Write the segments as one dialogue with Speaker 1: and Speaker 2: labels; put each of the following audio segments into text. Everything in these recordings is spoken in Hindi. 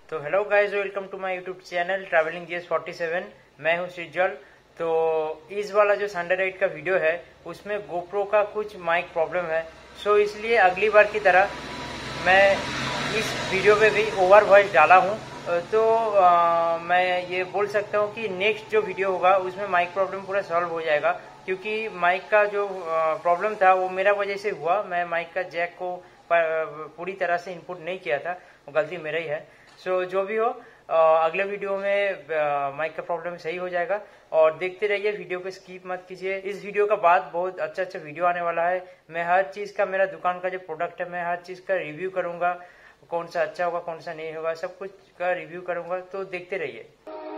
Speaker 1: तो hello guys, welcome to my YouTube channel travelling GS47। मैं हूं सृजल। तो इस वाला जो संडे राइड का वीडियो है उसमें गोप्रो का कुछ माइक प्रॉब्लम है। सो इसलिए अगली बार की तरह मैं इस वीडियो पे भी ओवर वॉइस डाला हूं। तो मैं ये बोल सकता हूं कि नेक्स्ट जो वीडियो होगा उसमें माइक प्रॉब्लम पूरा सॉल्व हो जाएगा, क्योंकि माइक का जो प्रॉब्लम था वो मेरा वजह से हुआ। मैं माइक का जैक को पूरी तरह से इनपुट नहीं किया था, वो गलती मेरा ही है। सो जो भी हो, अगले वीडियो में माइक का प्रॉब्लम सही हो जाएगा। और देखते रहिए, वीडियो को स्किप मत कीजिए। इस वीडियो का बाद बहुत अच्छा वीडियो आने वाला है। मैं हर चीज का, मेरा दुकान का जो प्रोडक्ट है, मैं हर चीज का रिव्यू करूंगा। कौन सा अच्छा होगा, कौन सा नहीं होगा, सब कुछ का रिव्यू करूंगा। तो देखते रहिए।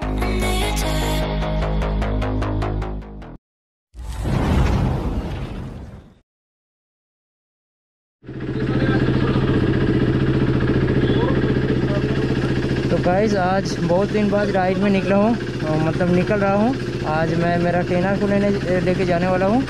Speaker 1: तो गाइस, आज बहुत दिन बाद राइड में निकला हूँ, मतलब निकल रहा हूँ। आज मैं मेरा ट्रेनर को लेके जाने वाला हूँ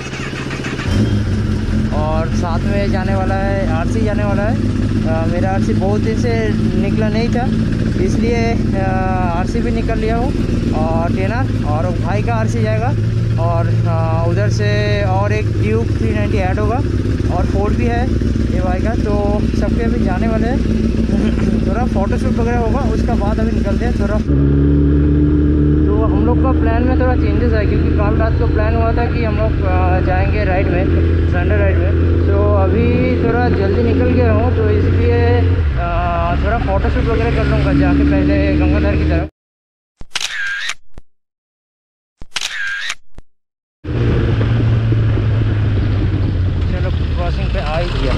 Speaker 1: और साथ में जाने वाला है आरसी जाने वाला है। मेरा आरसी बहुत दिन से निकला नहीं था, इसलिए आरसी भी निकल लिया हूँ। और ट्रेनर और भाई का आरसी जाएगा और उधर से और एक ड्यूक 390 ऐड होगा और फोर्ड भी है ये भाई का। तो सबके अभी जाने वाले हैं। थोड़ा फोटोशूट वगैरह होगा, उसका बाद अभी निकलते हैं थोड़ा। तो हम लोग का प्लान में थोड़ा चेंजेस है, क्योंकि कल रात को प्लान हुआ था कि हम लोग जाएंगे राइड में, संडे राइड में। तो अभी थोड़ा जल्दी निकल गया हूँ, तो इसलिए थोड़ा फोटोशूट वगैरह कर लूँगा जाके पहले गंगाधर की तरफ। चलो, क्रॉसिंग पे आ ही गया।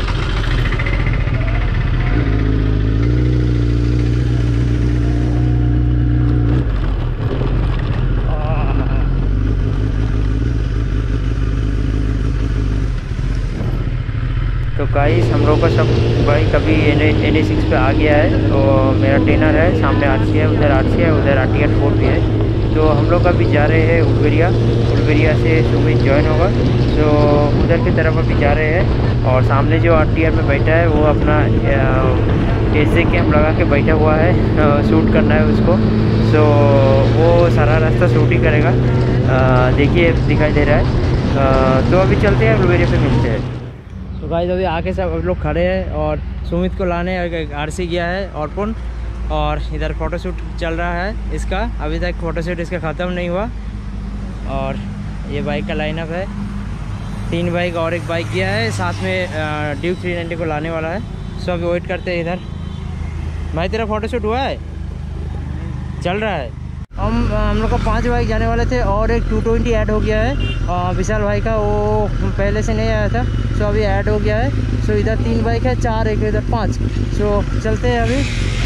Speaker 1: तो गाइस, हम लोग का सब बाइक अभी NA6 पे आ गया है। तो मेरा ट्रेनर है, सामने आरसी है, उधर आरसी है, उधर RTR 4 भी है। तो हम लोग अभी जा रहे हैं उलवेरिया से सुमित ज्वाइन होगा। तो उधर की तरफ अभी जा रहे हैं। और सामने जो RTR में बैठा है वो अपना एसजे कैम लगा के बैठा हुआ है, शूट करना है उसको। तो वो सारा रास्ता शूट ही करेगा। देखिए, दिखाई दे रहा है। तो अभी चलते हैं, उलवेरिया पे मिलते हैं। तो गाइस, अभी आके सब लोग खड़े हैं और सुमित को लाने आरसी गया है अर्पण। और इधर फोटोशूट चल रहा है इसका। अभी तक फोटोशूट इसका ख़त्म नहीं हुआ। और ये बाइक का लाइनअप है, 3 बाइक और एक बाइक गया है, साथ में ड्यूक 390 को लाने वाला है। सो अभी वेट करते हैं इधर। भाई, तेरा फोटोशूट हुआ है? चल रहा है। हम लोग का 5 बाइक जाने वाले थे और एक 220 ऐड हो गया है विशाल भाई का, वो पहले से नहीं आया था। सो अभी ऐड हो गया है। सो इधर 3 बाइक है, 4 एक इधर 5। सो चलते हैं अभी।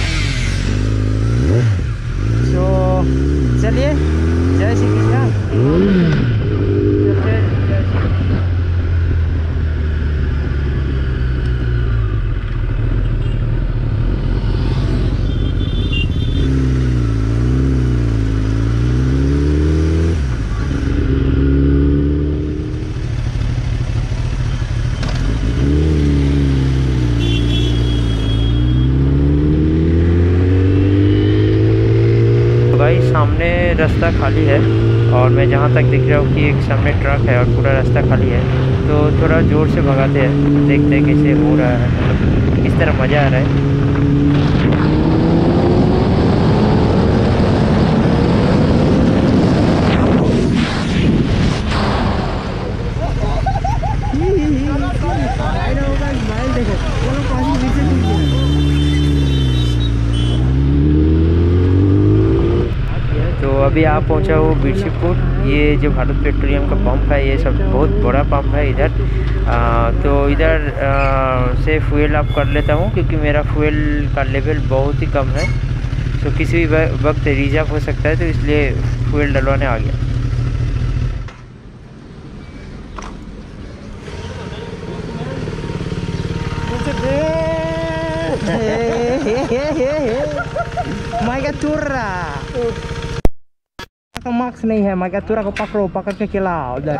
Speaker 1: सो चलिए, जय श्री कृष्णा। सामने रास्ता खाली है और मैं जहाँ तक दिख रहा हूँ कि एक सामने ट्रक है और पूरा रास्ता खाली है। तो थोड़ा ज़ोर से भगाते हैं, देखते हैं कैसे हो रहा है, मतलब किस तरह मज़ा आ रहा है। अभी आप पहुंचा हूँ बिरसीपुर। ये जो भारत पेट्रोलियम का पंप है, ये सब बहुत बड़ा पंप है इधर। तो इधर से फ्यूल अप कर लेता हूँ, क्योंकि मेरा फ्यूल का लेवल बहुत ही कम है। तो किसी भी वक्त रिजर्व हो सकता है, तो इसलिए फ्यूल डलवाने आ गया। मार्क्स नहीं है, मैं तुरा को पकड़ के खिलाओ उधर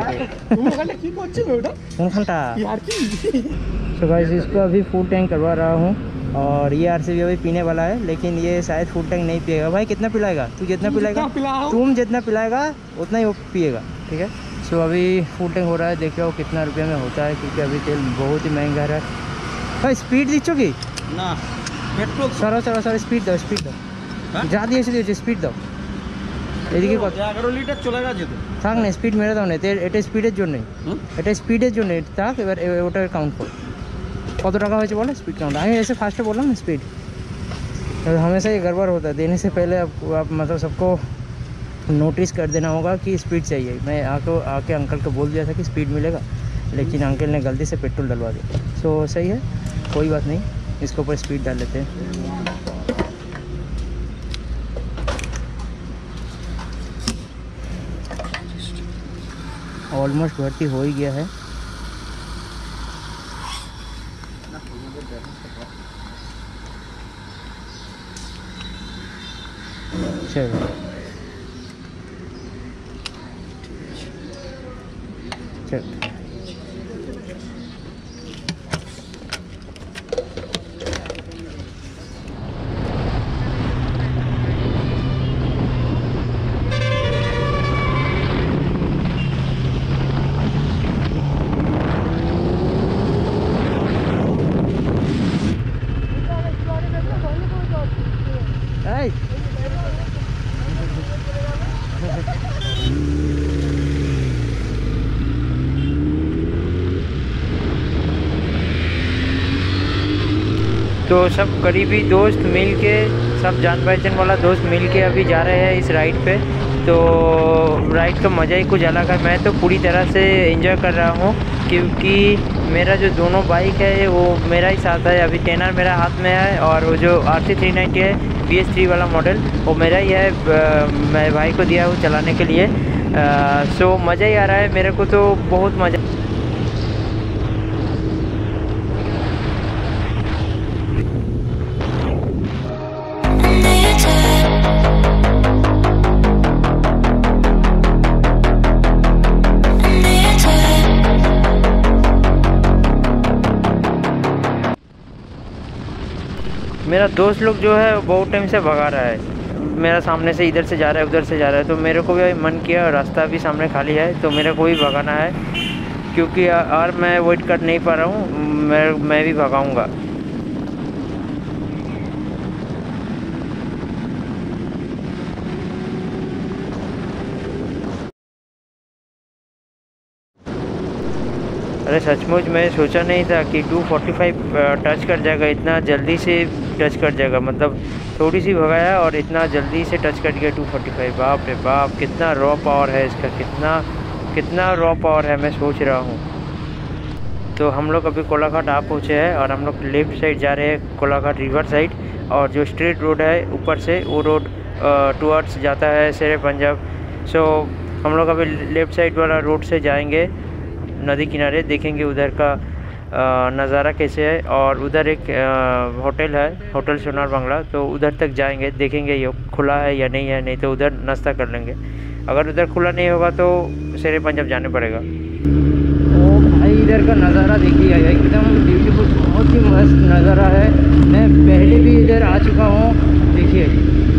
Speaker 1: के। सो गाइस, इसको अभी फुल टैंक करवा रहा हूँ और ये RCB अभी पीने वाला है, लेकिन ये शायद फुल टैंक नहीं पिएगा। भाई कितना पिलाएगा तू? जितना पिलाएगा तुम जितना पिलाएगा उतना ही वो पिएगा, ठीक है। सो अभी फुल टैंक हो रहा है, देख लो कितना रुपये में होता है, क्योंकि अभी तेल बहुत ही महंगा है। भाई स्पीड दीचो कि
Speaker 2: ना पेट्रोल
Speaker 1: सर स्पीड दो যা দিয়েছি স্পিড দাও। এদিকে কত
Speaker 2: 11 লিটার চলে গেছে তো,
Speaker 1: থাক না স্পিড মেরে দাও না, এটা স্পিডের জন্যই, এটা স্পিডের জন্য থাক। এবার ওটা কাউন্ট করো কত টাকা হয়েছে বলো, স্পিড काउंट। আমি ऐसे फास्ट बोला ना स्पीड, हमेशा ये गड़बड़ होता है। देने से पहले आप मतलब सबको नोटिस कर देना होगा कि स्पीड चाहिए। मैं आके अंकल को बोल दिया था कि स्पीड मिलेगा, लेकिन अंकल ने गलती से पेट्रोल डलवा दिया। सो सही है, कोई बात नहीं, इसके ऊपर स्पीड डाल लेते हैं। ऑलमोस्ट भर्ती हो ही गया है। चलो चल तो सब करीबी दोस्त मिल के, सब जान पहचान वाला दोस्त मिल के अभी जा रहे हैं इस राइड पे। तो राइड का मज़ा ही कुछ अलग है। मैं तो पूरी तरह से एंजॉय कर रहा हूँ, क्योंकि मेरा जो दोनों बाइक है वो मेरा ही साथ है। अभी टेनर मेरा हाथ में है, और वो जो RC 390 है BS3 वाला मॉडल, वो मेरा ही है। मैं भाई को दिया हूँ चलाने के लिए। सो मज़ा ही आ रहा है मेरे को, तो बहुत मज़ा। मेरा दोस्त लोग जो है बहुत टाइम से भगा रहा है, मेरा सामने से इधर से जा रहा है उधर से जा रहा है। तो मेरे को भी मन किया, रास्ता भी सामने खाली है, तो मेरे को भी भगाना है, क्योंकि और मैं वेट कर नहीं पा रहा हूँ। मैं भी भगाऊँगा। अरे सचमुच मैं सोचा नहीं था कि 245 टच कर जाएगा, इतना जल्दी से टच कर जाएगा। मतलब थोड़ी सी भगाया और इतना जल्दी से टच कर गया 245। बाप रे बाप, कितना रॉ पावर है इसका, कितना रॉ पावर है, मैं सोच रहा हूँ। तो हम लोग अभी कोलाघाट आ पहुँचे हैं, और हम लोग लेफ़्ट साइड जा रहे हैं कोलाघाट रिवर साइड। और जो स्ट्रेट रोड है ऊपर से, वो रोड टुवर्ड्स जाता है शेरे पंजाब। सो हम लोग अभी लेफ़्ट साइड वाला रोड से जाएंगे नदी किनारे, देखेंगे उधर का नज़ारा कैसे है। और उधर एक होटल है, होटल सोनार बांग्ला, तो उधर तक जाएंगे, देखेंगे ये खुला है या नहीं है। नहीं तो उधर नाश्ता कर लेंगे। अगर उधर खुला नहीं होगा तो शेरे पंजाब जाने पड़ेगा। ओ भाई इधर का नज़ारा देखिए, एकदम ब्यूटीफुल, बहुत ही मस्त नज़ारा है। मैं पहले भी इधर आ चुका हूँ, देखिए।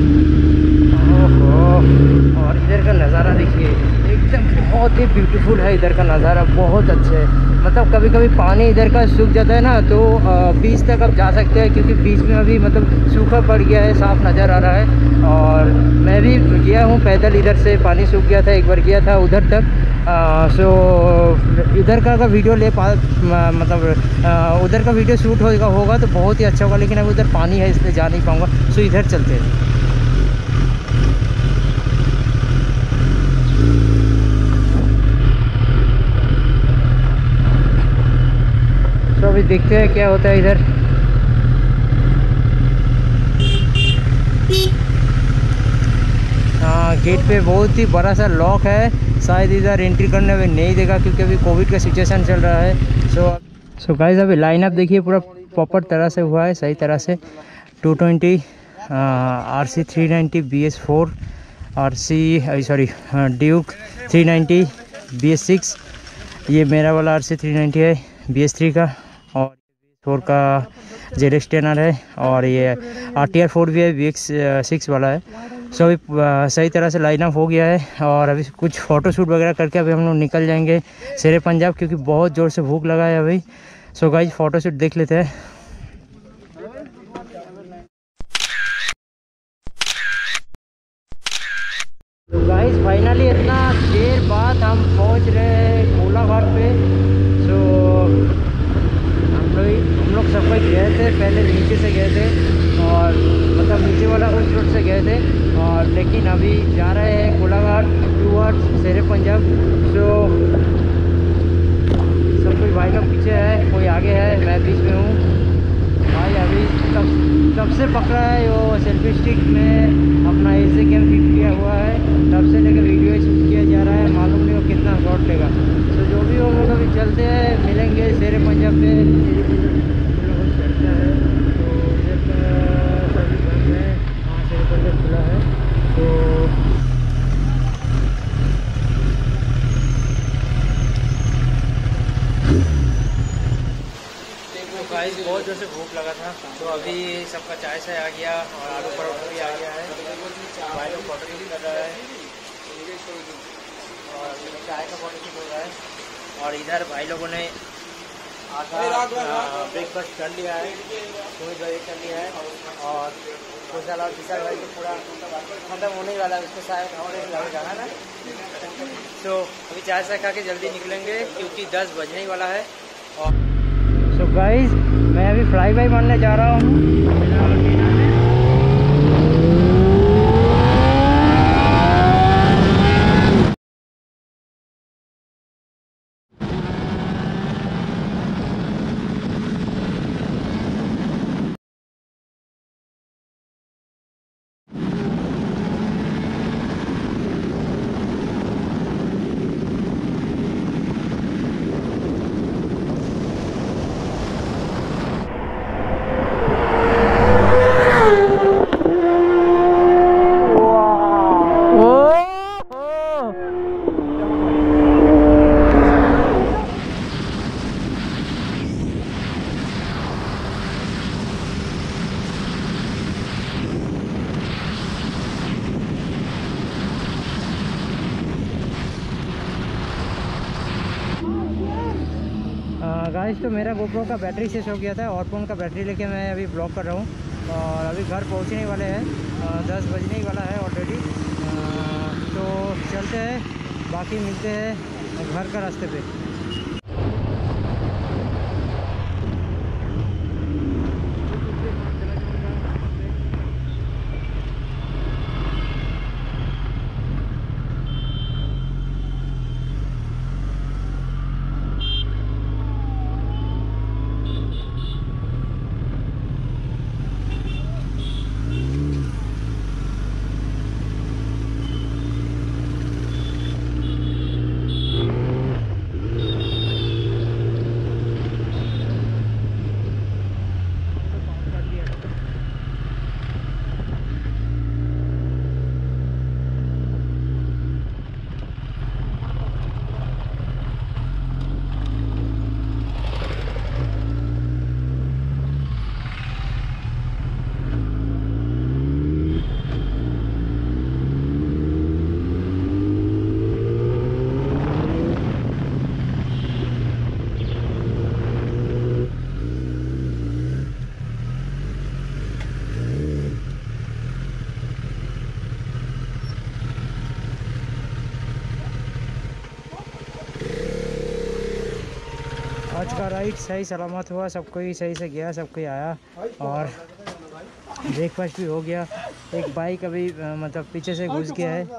Speaker 1: ओहो, और इधर का नज़ारा देखिए, एकदम बहुत ही ब्यूटीफुल है। इधर का नज़ारा बहुत अच्छा है। मतलब कभी कभी पानी इधर का सूख जाता है ना, तो बीच तक आप जा सकते हैं, क्योंकि बीच में अभी मतलब सूखा पड़ गया है, साफ़ नज़र आ रहा है। और मैं भी गया हूँ पैदल, इधर से पानी सूख गया था, एक बार गया था उधर तक। सो इधर का अगर वीडियो मतलब उधर का वीडियो शूट होगा तो बहुत ही अच्छा होगा, लेकिन अभी उधर पानी है इसलिए जा नहीं पाऊँगा। सो इधर चलते हैं। तो अभी देखते हैं क्या होता है इधर। हाँ, गेट पे बहुत ही बड़ा सा लॉक है, शायद इधर एंट्री करने में नहीं देगा, क्योंकि अभी कोविड का सिचुएशन चल रहा है। सो गाइस अभी लाइनअप देखिए, पूरा प्रॉपर तरह से हुआ है, सही तरह से। 220 RC 390 BS4 ड्यूक 390 BS6, ये मेरा वाला RC 390 है BS3 का, और 4 का ZX टेनर है और ये RTR 4 भी है, VX6 वाला है। सो अभी सही तरह से लाइन अप हो गया है और अभी कुछ फ़ोटोशूट वगैरह करके अभी हम लोग निकल जाएंगे शेरे पंजाब, क्योंकि बहुत ज़ोर से भूख लगा है अभी। सो गाइस फ़ोटोशूट देख लेते हैं। तो गाइस फाइनली इतना देर बाद हम पहुंच रहे हैं कोलाघाट पे। सो हम लोग सब कोई गए थे, पहले नीचे से गए थे और मतलब नीचे वाला उस रोड से गए थे, और लेकिन अभी जा रहे हैं कोलाघाट टूवर्ड्स शेरे पंजाब। सो सब कोई भाई लोग पीछे है, कोई आगे है, मैं बीच में हूँ। भाई अभी तब से पकड़ा है वो सेल्फी स्टिक में अपना ऐसे गेम फिट किया हुआ है, तब से लेकर वीडियो शूट किया जा रहा है। मालूम नहीं वो कितना शॉट लेगा। तो जो भी हो लोग अभी चलते हैं, मिलेंगे शेरे पंजाब पे। चलता है तो इधर सभी बंद है, वहाँ शेरे पंजाब खुला है। तो गाइस बहुत जोर से भूख लगा था, तो अभी सबका चाय से आ गया और आलू परोठा भी आ गया है। भाई लोग फोटो शूट कर रहा है और चाय का फोटो शूट हो रहा है। और इधर भाई लोगों ने आधा ब्रेकफास्ट कर लिया है, कोई ब्रेक कर लिया है और खुशहाल और विशाल भाई तो पूरा खत्म होने वाला है, उसको शायद और एक लगेगा है ना। तो अभी चाय से खा के जल्दी निकलेंगे क्योंकि 10 बजने ही वाला है। और सो गाइस मैं अभी फ्लाई बाय मारने जा रहा हूँ। गाइस तो मेरा गोप्रो का बैटरी शेष हो गया था और फ़ोन का बैटरी लेके मैं अभी ब्लॉक कर रहा हूँ और अभी घर पहुँचने वाले हैं। 10 बजने ही वाला है ऑलरेडी। तो चलते हैं, बाकी मिलते हैं घर का रास्ते पे। आज का राइड सही सलामत हुआ, सब कोई सही से गया, सब कोई आया और ब्रेकफास्ट भी हो गया। एक बाइक अभी मतलब पीछे से घुस गया है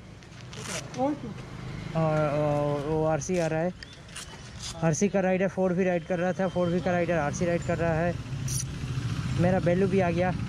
Speaker 1: और वो RC आ रहा है। RC का राइडर 4 भी राइड कर रहा था, 4 भी का राइडर RC राइड कर रहा है। मेरा बेलू भी आ गया।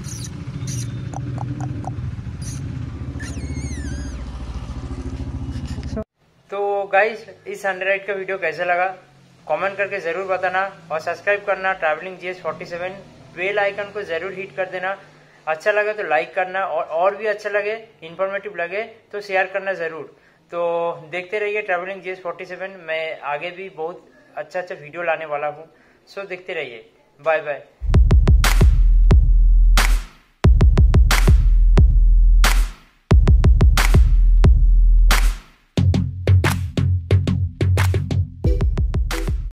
Speaker 1: तो गाइस इस 100 राइड का वीडियो कैसा लगा कमेंट करके ज़रूर बताना और सब्सक्राइब करना ट्रैवलिंग GS47। बेल आइकन को ज़रूर हिट कर देना। अच्छा लगे तो लाइक करना और भी अच्छा लगे, इन्फॉर्मेटिव लगे तो शेयर करना ज़रूर। तो देखते रहिए ट्रैवलिंग GS47। मैं आगे भी बहुत अच्छा वीडियो लाने वाला हूँ। सो देखते रहिए। Bye bye.